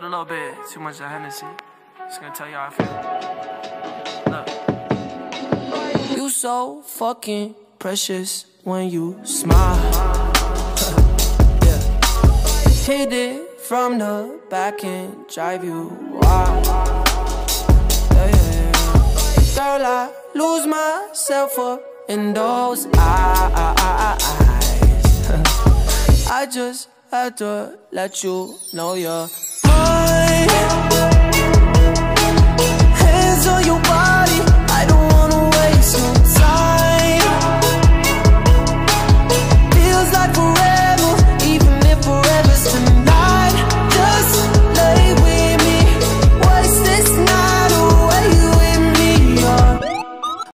Had a little bit too much of Hennessy. Just gonna tell you how I feel. Look. You so fucking precious when you smile. Yeah. Hit it from the back and drive you wild. Yeah, yeah, yeah. Girl, I lose myself up in those eyes. I just had to let you know you're